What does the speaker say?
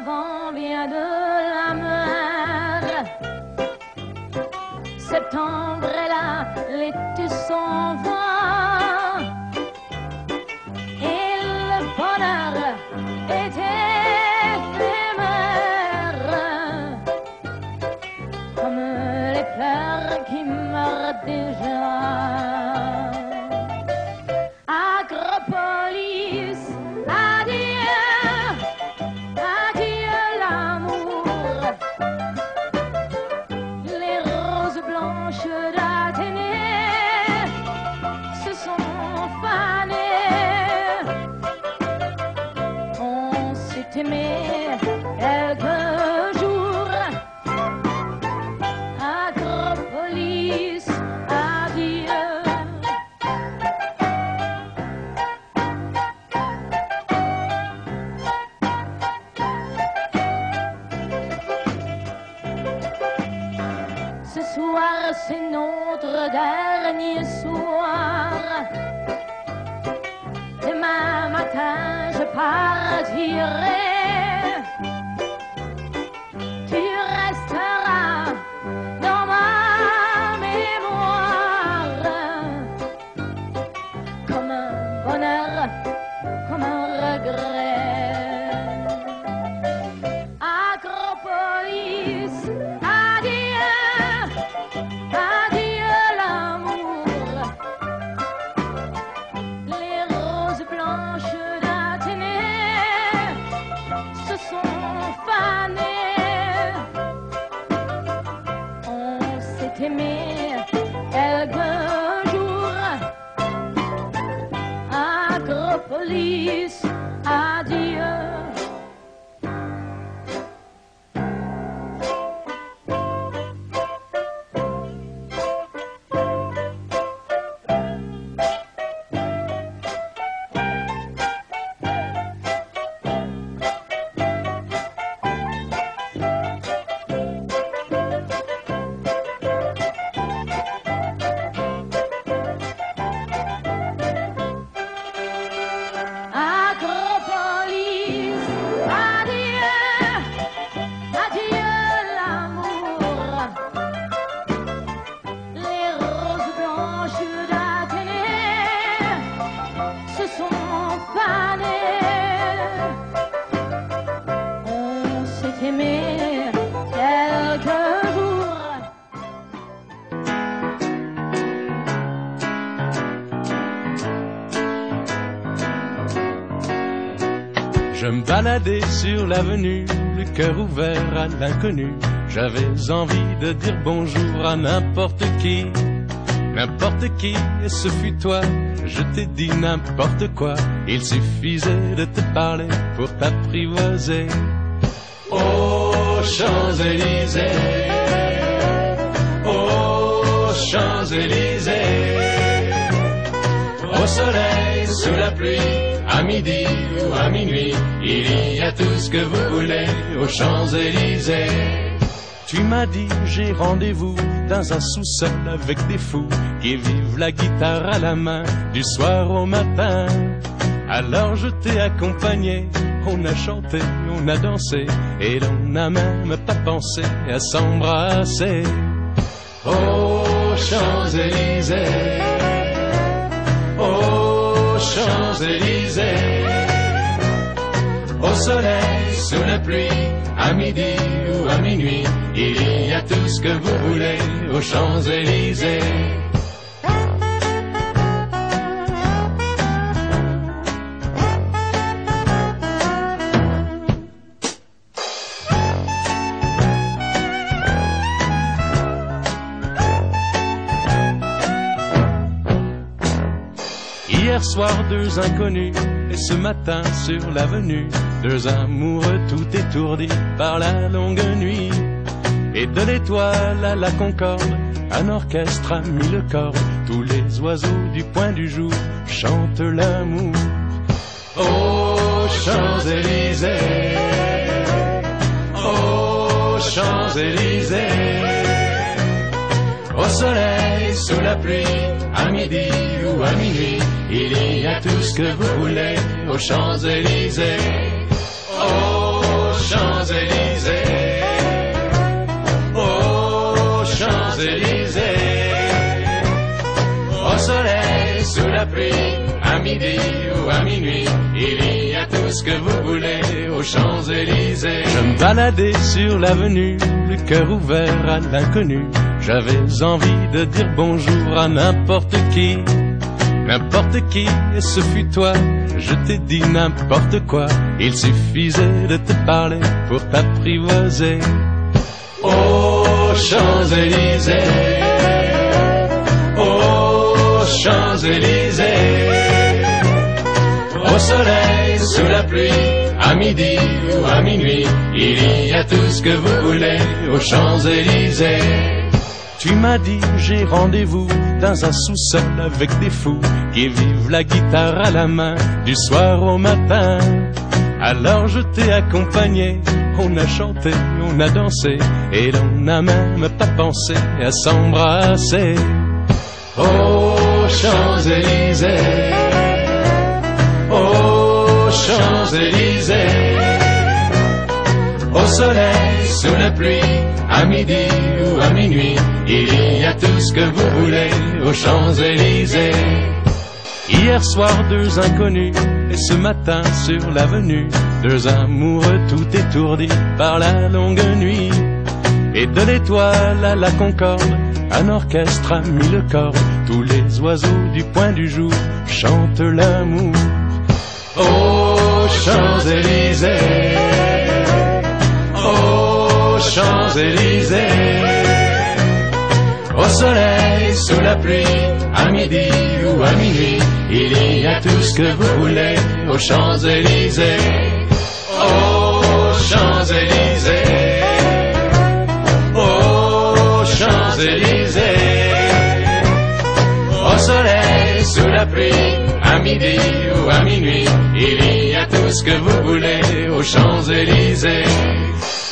vent vient de la mer. Septembre est là, l'été s'en va. Et le bonheur est éphémère, comme les fleurs qui meurent déjà. Acropolis, adieu, adieu l'amour. Les roses blanches d'Athénée se sont fanées. On s'est aimé quelques jours. Acropolis, adieu. Ce soir, c'est notre dernier soir. Demain matin, je partirai. Tu resteras dans ma mémoire comme un bonheur, comme un regret. Acropolis, adieu. Adieu l'amour. Les roses blanches d'Athénée se sont fanées. On s'est aimé quelques jours. Acropolis, adieu. Acropolis, adieu, adieu l'amour. Les roses blanches d'Athénée se sont fanées. On s'est aimé quelques jours. Je me baladais sur l'avenue, le cœur ouvert à l'inconnu. J'avais envie de dire bonjour à n'importe qui, et ce fut toi. Je t'ai dit n'importe quoi, il suffisait de te parler pour t'apprivoiser. Aux Champs-Élysées, aux Champs-Élysées, au soleil, sous la pluie, à midi ou à minuit, il y a tout ce que vous voulez aux Champs-Élysées. Tu m'as dit j'ai rendez-vous dans un sous-sol avec des fous qui vivent la guitare à la main du soir au matin. Alors je t'ai accompagné, on a chanté, on a dansé et l'on n'a même pas pensé à s'embrasser. Aux Champs-Élysées, aux Champs-Élysées, au soleil, sous la pluie, à midi ou à minuit, il y a tout ce que vous voulez aux Champs-Élysées. Hier soir, deux inconnus, et ce matin sur l'avenue, deux amoureux tout étourdis par la longue nuit. Et de l'étoile à la Concorde, un orchestre a mis le corps. Tous les oiseaux du point du jour chantent l'amour. Aux Champs-Élysées, aux Champs-Élysées, au soleil, sous la pluie, à midi ou à minuit, il y a tout ce que vous voulez aux Champs-Élysées. Aux Champs-Élysées, aux Champs-Élysées, au soleil, sous la pluie, à midi ou à minuit, il y a tout ce que vous voulez aux Champs-Élysées. Je me baladais sur l'avenue, le cœur ouvert à l'inconnu. J'avais envie de dire bonjour à n'importe qui, et ce fut toi. Je t'ai dit n'importe quoi, il suffisait de te parler pour t'apprivoiser. Aux Champs-Élysées, aux Champs-Élysées, au soleil, sous la pluie, à midi ou à minuit, il y a tout ce que vous voulez aux Champs-Élysées. Tu m'as dit j'ai rendez-vous dans un sous-sol avec des fous qui vivent la guitare à la main du soir au matin. Alors je t'ai accompagné, on a chanté, on a dansé et l'on n'a même pas pensé à s'embrasser. Aux Champs-Élysées, aux Champs-Élysées, au soleil, sous la pluie, à midi ou à minuit, il y a tout ce que vous voulez aux Champs-Élysées. Hier soir, deux inconnus, et ce matin sur l'avenue, deux amoureux tout étourdis par la longue nuit. Et de l'étoile à la Concorde, un orchestre a mis le corps, tous les oiseaux du point du jour chantent l'amour. Aux Champs-Élysées, aux Champs-Élysées, au soleil, sous la pluie, à midi ou à minuit, il y a tout ce que vous voulez aux Champs-Élysées. Aux Champs-Élysées, aux Champs-Élysées, au soleil, sous la pluie, à midi ou à minuit, il y a tout ce que vous voulez aux Champs-Élysées.